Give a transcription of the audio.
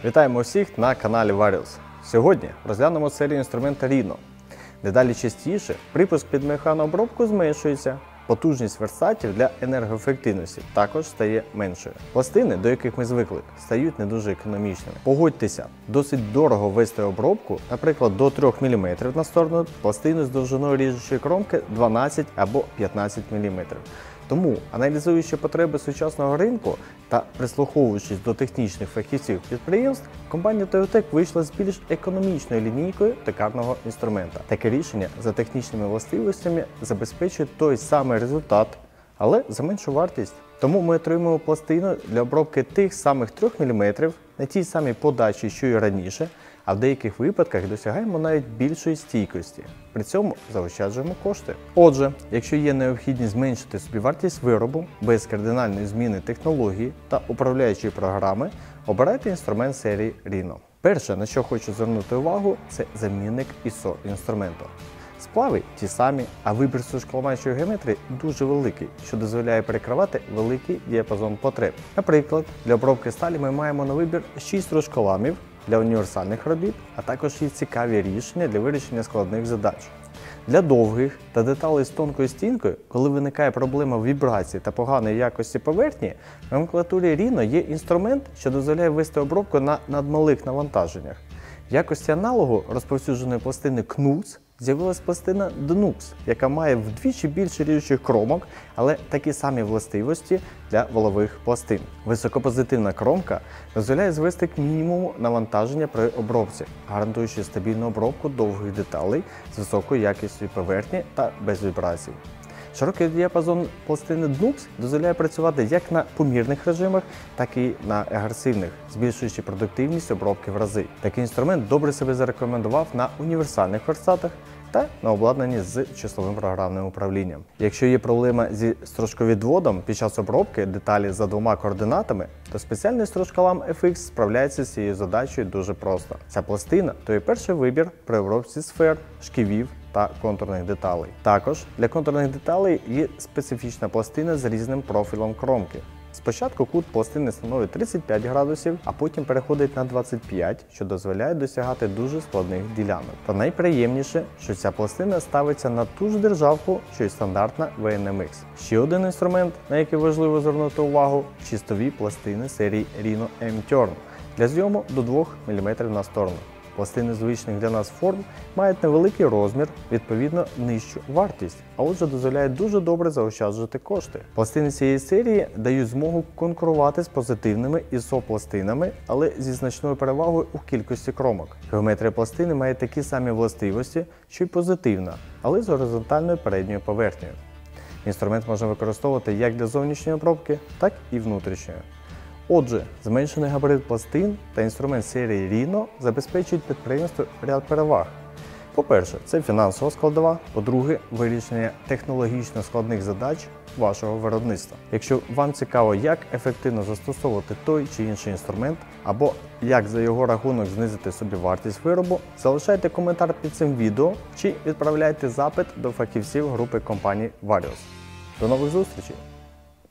Вітаємо всіх на каналі Varios. Сьогодні розглянемо серію інструмента Rhino. Дедалі частіше припуск під механообробку зменшується, потужність верстатів для енергоефективності також стає меншою. Пластини, до яких ми звикли, стають не дуже економічними. Погодьтеся, досить дорого вести обробку, наприклад, до 3 мм на сторону пластину з довжиною ріжучої кромки 12 або 15 мм. Тому, аналізуючи потреби сучасного ринку та прислуховуючись до технічних фахівців підприємств, компанія Toyotech вийшла з більш економічною лінійкою токарного інструмента. Таке рішення за технічними властивостями забезпечує той самий результат, але за меншу вартість. Тому ми отримуємо пластину для обробки тих самих 3 мм на тій самій подачі, що і раніше, а в деяких випадках досягаємо навіть більшої стійкості. При цьому заощаджуємо кошти. Отже, якщо є необхідність зменшити собівартість виробу без кардинальної зміни технології та управляючої програми, обирайте інструмент серії Rhino. Перше, на що хочу звернути увагу, це замінник ISO інструменту. Сплави ті самі, а вибір сушколамаючої геометрії дуже великий, що дозволяє перекривати великий діапазон потреб. Наприклад, для обробки сталі ми маємо на вибір 6 рушколамів для універсальних робіт, а також є цікаві рішення для вирішення складних задач. Для довгих та деталей з тонкою стінкою, коли виникає проблема вібрації та поганої якості поверхні, в номенклатурі Rhino є інструмент, що дозволяє вести обробку на надмалих навантаженнях. В якості аналогу розповсюдженої пластини Knux з'явилась пластина Dnux, яка має вдвічі більше ріжучих кромок, але такі самі властивості для валових пластин. Високопозитивна кромка дозволяє звести к мінімуму навантаження при обробці, гарантуючи стабільну обробку довгих деталей з високою якістю поверхні та без вібрацій. Широкий діапазон пластини Dnux дозволяє працювати як на помірних режимах, так і на агресивних, збільшуючи продуктивність обробки в рази. Такий інструмент добре себе зарекомендував на універсальних верстатах та на обладнанні з числовим програмним управлінням. Якщо є проблема зі стружковідводом під час обробки деталі за двома координатами, то спеціальний стружколам FX справляється з цією задачею дуже просто. Ця пластина – то є перший вибір при обробці сфер, шківів та контурних деталей. Також для контурних деталей є специфічна пластина з різним профілем кромки. Спочатку кут пластини становить 35 градусів, а потім переходить на 25, що дозволяє досягати дуже складних ділянок. Та найприємніше, що ця пластина ставиться на ту ж державку, що й стандартна VNMX. Ще один інструмент, на який важливо звернути увагу – чистові пластини серії Rhino M-Turn для зйому до 2 мм на сторону. Пластини звичних для нас форм мають невеликий розмір, відповідно нижчу вартість, а отже дозволяють дуже добре заощаджувати кошти. Пластини цієї серії дають змогу конкурувати з позитивними ISO-пластинами, але зі значною перевагою у кількості кромок. Геометрія пластини має такі самі властивості, що й позитивна, але з горизонтальною передньою поверхнею. Інструмент можна використовувати як для зовнішньої обробки, так і внутрішньої. Отже, зменшений габарит пластин та інструмент серії Rhino забезпечують підприємству ряд переваг. По-перше, це фінансова складова, по-друге, вирішення технологічно складних задач вашого виробництва. Якщо вам цікаво, як ефективно застосовувати той чи інший інструмент, або як за його рахунок знизити собівартість виробу, залишайте коментар під цим відео чи відправляйте запит до фахівців групи компаній Varios. До нових зустрічей!